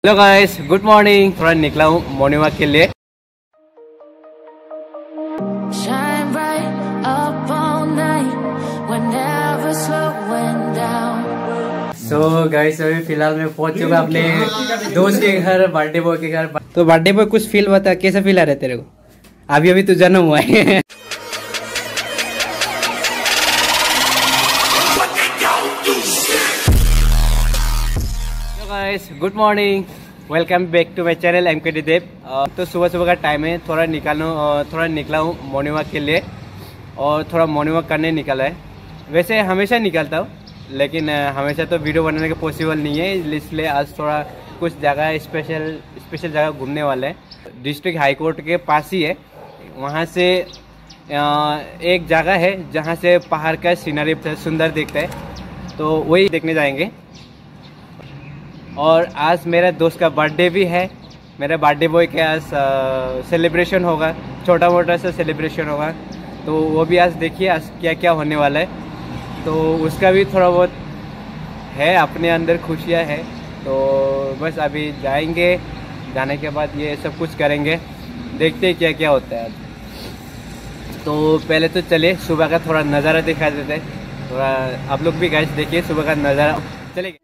Hello guys, good morning. थोड़ा निकला हूँ मॉर्निंग वॉक के लिए। सो गाइस, अभी फिलहाल मैं पहुंच चुका अपने दोस्त के घर, बर्थडे बॉय के घर। तो बर्थडे बॉय कुछ फील बता, कैसा फील आ रहा है तेरे को? अभी अभी तो जन्म हुआ है। Guys, good morning, welcome back to my channel MKD Dev. तो सुबह सुबह का टाइम है, थोड़ा निकला हूँ मॉर्निंग वॉक के लिए और थोड़ा मॉर्निंग वॉक करने निकला है। वैसे हमेशा निकलता हूँ, लेकिन हमेशा तो वीडियो बनाने का पॉसिबल नहीं है, इसलिए आज थोड़ा कुछ जगह स्पेशल जगह घूमने वाले हैं। डिस्ट्रिक्ट हाई कोर्ट के पास ही है, वहाँ से एक जगह है जहाँ से पहाड़ का सीनरी सुंदर दिखता है, तो वही देखने जाएंगे। और आज मेरा दोस्त का बर्थडे भी है। मेरा बर्थडे बॉय के आज सेलिब्रेशन होगा, छोटा मोटा सा सेलिब्रेशन होगा, तो वो भी आज देखिए आज क्या क्या होने वाला है। तो उसका भी थोड़ा बहुत है, अपने अंदर खुशियाँ है। तो बस अभी जाएंगे, जाने के बाद ये सब कुछ करेंगे, देखते हैं क्या क्या होता है आज। तो पहले तो चलिए सुबह का थोड़ा नज़ारा दिखा देते हैं, थोड़ा आप लोग भी गाइस देखिए सुबह का नज़ारा। चलिए।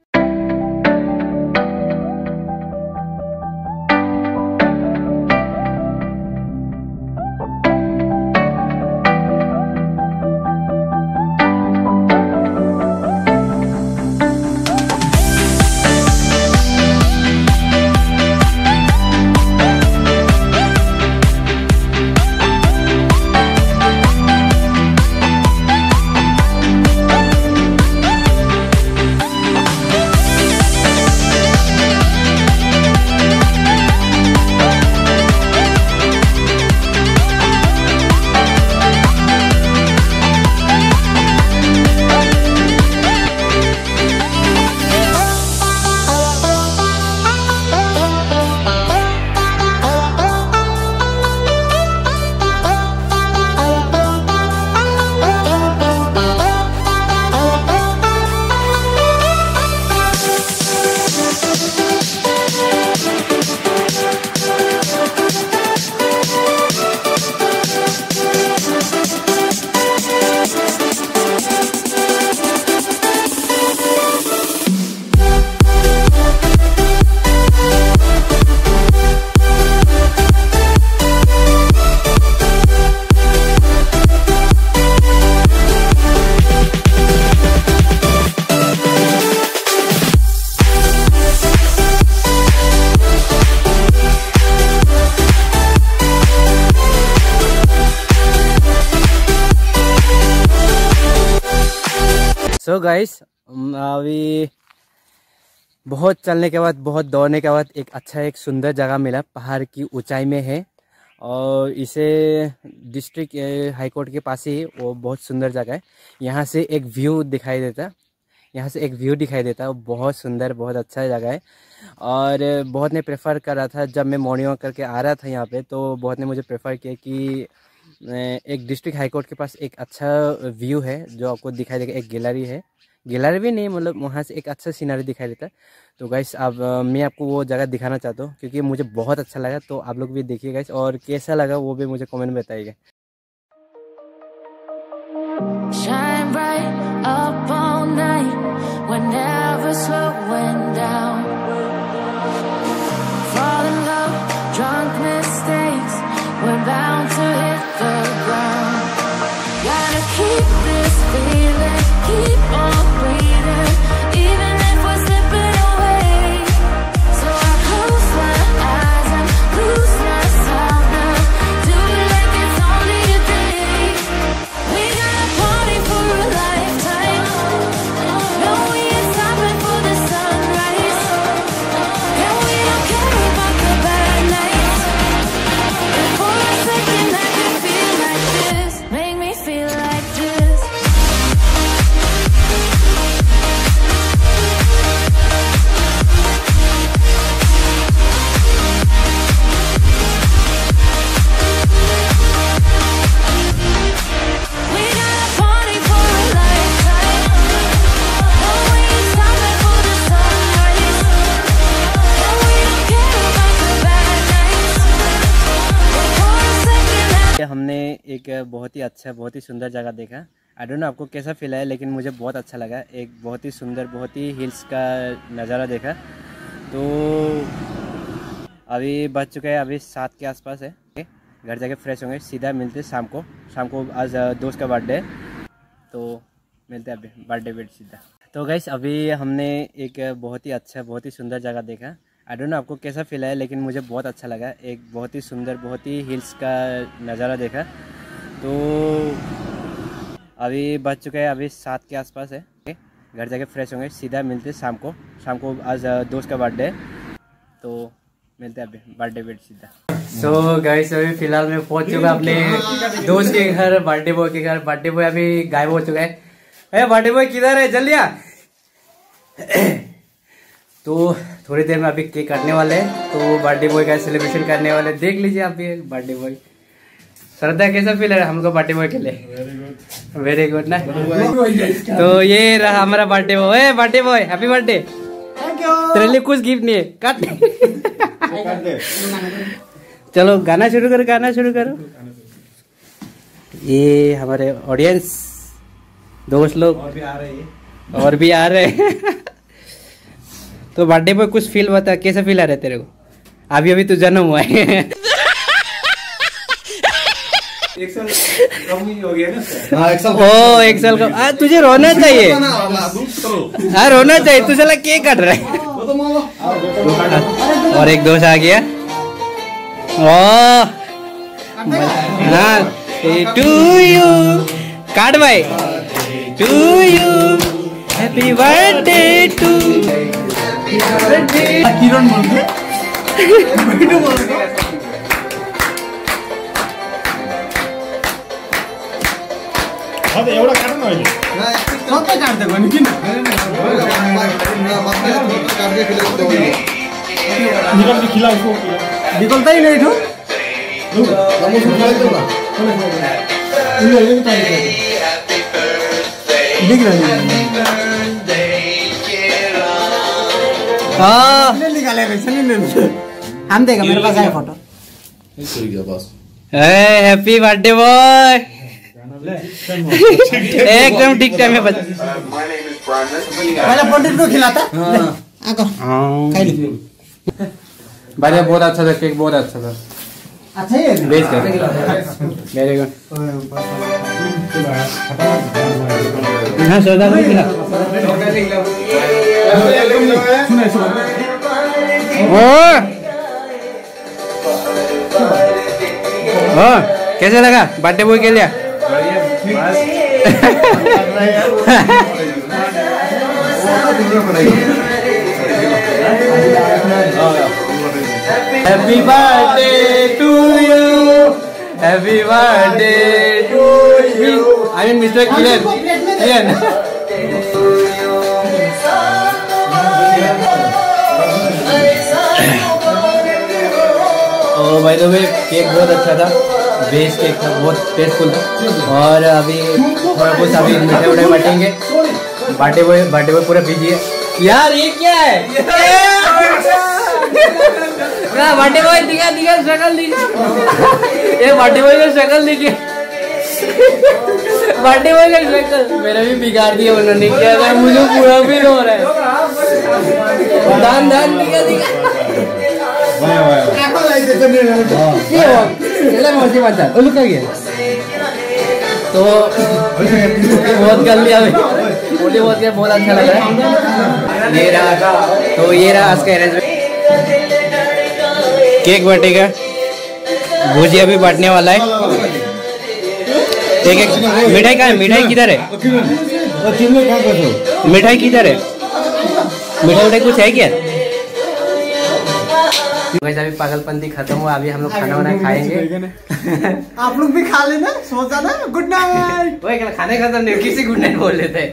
सो गाइस, अभी बहुत चलने के बाद, बहुत दौड़ने के बाद एक सुंदर जगह मिला, पहाड़ की ऊंचाई में है और इसे डिस्ट्रिक्ट हाई कोर्ट के पास ही, वो बहुत सुंदर जगह है। यहाँ से एक व्यू दिखाई देता है, बहुत सुंदर, बहुत अच्छा जगह है। और बहुत ने प्रेफर कर रहा था, जब मैं मॉर्निंग वॉक करके आ रहा था यहाँ पे, तो बहुत ने मुझे प्रेफर किया कि एक डिस्ट्रिक्ट हाई कोर्ट के पास एक अच्छा व्यू है जो आपको दिखाई देगा। एक गैलरी है, गैलरी भी नहीं, मतलब वहाँ से एक अच्छा सीनरी दिखाई देता है। तो गाइस, अब मैं आपको वो जगह दिखाना चाहता हूँ क्योंकि मुझे बहुत अच्छा लगा। तो आप लोग भी देखिए गाइस, और कैसा लगा वो भी मुझे कमेंट में बताइएगा। We're bound to hit the ground. Gotta keep this feeling, keep on breathing, even if we're slipping away. So I close my eyes and lose myself now. Do it like it's only a day. We got a party for a lifetime. No, we ain't stopping for the sunrise. एक बहुत ही अच्छा, बहुत ही सुंदर जगह देखा। I don't know आपको कैसा feel है, लेकिन मुझे बहुत अच्छा लगा। एक बहुत ही सुंदर, बहुत ही हिल्स का नज़ारा देखा। तो अभी बज चुका है, अभी 7 के आसपास है। घर जाके फ्रेश होंगे, सीधा मिलते शाम को आज दोस्त का बर्थडे, तो मिलते हैं अभी बर्थडे वेट सीधा। तो गाइस अभी हमने एक बहुत ही अच्छा, बहुत ही सुंदर जगह देखा। आई डोंट नो आपको कैसा फील है, लेकिन मुझे बहुत अच्छा लगा। एक बहुत ही सुंदर, बहुत ही हिल्स का नज़ारा देखा। तो अभी बज चुका है, अभी 7 के आसपास है। घर जाके फ्रेश होंगे, सीधा मिलते शाम को आज दोस्त का बर्थडे, तो मिलते हैं अभी बर्थडे वेट सीधा। सो गाइस अभी फिलहाल मैं पहुंच चुका अपने दोस्त के घर, बर्थडे बॉय के घर। बर्थडे बॉय अभी गायब हो चुका है। बर्थडे बॉय किधर है, जल्दी आ। तो थोड़ी देर में अभी केक काटने वाले हैं, तो बर्थडे बॉय का सेलिब्रेशन करने वाले। देख लीजिए आप भी बर्थडे बॉय। श्रद्धा कैसा फील है हमको बर्थडे बॉय के लिए? वेरी गुड ना। तो ये रहा हमारा birthday boy. Birthday boy happy birthday. तेरे लिए कुछ गिफ्ट नहीं है, काट। चलो गाना शुरू करो। ये हमारे ऑडियंस दोस्त लोग और भी आ रहे हैं। तो बर्थडे पे कुछ फील बता, कैसा फील आ रहा है तेरे को? अभी तो जन्म हुआ है। एक साल कम ही हो गया ना। हाँ, एक साल का। तुझे रोना चाहिए। हाँ रोना चाहिए, तू साला केक काट रहा है। और एक दोस्त आ गया। टू यू काट भाई। To you happy birthday to Kiran एवढा काढ ना स्वतः काढते पण की निकलता ही नहीं ठो दिख रहा निकाले हम देखा मेरे पास है फोटो। Happy birthday boy. एकदम ठीक टाइम में पहले पोटेट को खिलाता। भाई बहुत अच्छा था केक, बहुत अच्छा था। अच्छा है बेच कर वेरी गुड। हाँ सोदा को खिला। कैसे लगा बर्थडे बॉय के लिए? Happy birthday to you, happy birthday to you. I mean mister Kiran. और भाई तो केक बहुत अच्छा था, वेज केक था, बहुत टेस्टफुल था। और अभी थोड़ा बहुत अभी मिठाई उठाई बांटेंगे। बर्थडे बॉय पूरा बिजी है यार। ये क्या है? बर्थडे बॉय दिखा शक्ल दिखा। ये बर्थडे बॉय का शक्ल दिखे। बर्थडे बॉय का शक्ल मेरा भी बिगाड़ दिया उन्होंने। क्या था मुझे पूरा फील हो रहा है। दान दिखा तो बहुत कर लिया बहुत अच्छा लग रहा है। ये रहा आज का अरेंजमेंट। केक बटेगा, भुजिया भी बांटने वाला है। एक मिठाई कहाँ है? मिठाई किधर है? मिठाई किधर है? मिठाई कुछ है क्या? वैसे अभी पागलपंती खत्म हुआ, अभी हम लोग खाना वाना खाएंगे। आप लोग भी खा लेना, सो जाना। Good night. वही खाने खत्म नहीं, किसी गुड नाइट बोल लेते।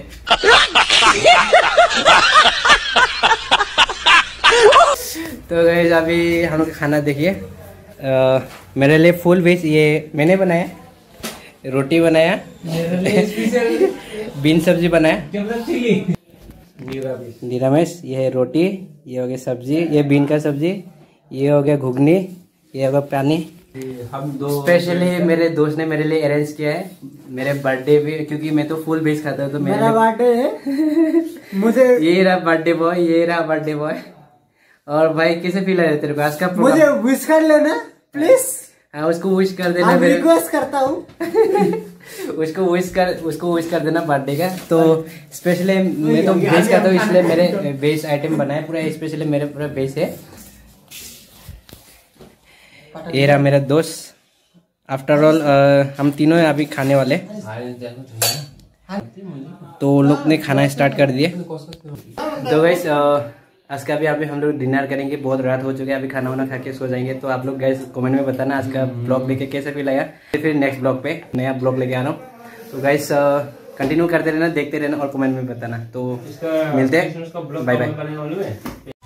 तो गाइस अभी हम लोग खाना देखिए। मेरे लिए फुल वेज ये मैंने बनाया, रोटी बनाया, बीन सब्जी बनाया, निरामिष। ये है रोटी, ये हो गया सब्जी, ये बीन का सब्जी, ये हो गया घुगनी, ये हो गया पानी, हम दो स्पेशली मेरे दोस्त ने मेरे लिए अरेंज किया है मेरे बर्थडे पे, क्योंकि मैं तो फुल वेज खाता हूँ तो मेरा बर्थडे है मुझे ये रहा बर्थडे बॉय, ये रहा बर्थडे बॉय। और भाई कैसे फील है तेरे को आज का प्रोग्राम? मुझे विश कर लेना प्लीज। हाँ उसको विश कर देना, मैं रिक्वेस्ट करता हूँ। उसको विश कर देना बर्थडे का। तो स्पेशली मैं तो वेज खाता हूँ इसलिए मेरे वेज आइटम बनाए पूरा, स्पेशली मेरे पूरा वेज है। ये रहा मेरा दोस्त। आफ्टर ऑल हम तीनों अभी खाने वाले, तो लोग ने खाना स्टार्ट कर दिए। तो गाइस आज का अभी हम लोग डिनर करेंगे, बहुत रात हो चुकी है, अभी खाना वाना खा के सो जाएंगे। तो आप लोग गाइस कमेंट में बताना आज का ब्लॉग देखे कैसे फील आया। फिर नेक्स्ट ब्लॉग पे नया ब्लॉग लेके आ रहा हूँ। तो गाइस कंटिन्यू करते रहना, देखते रहना और कमेंट में बताना। तो मिलते हैं, बाय बाय।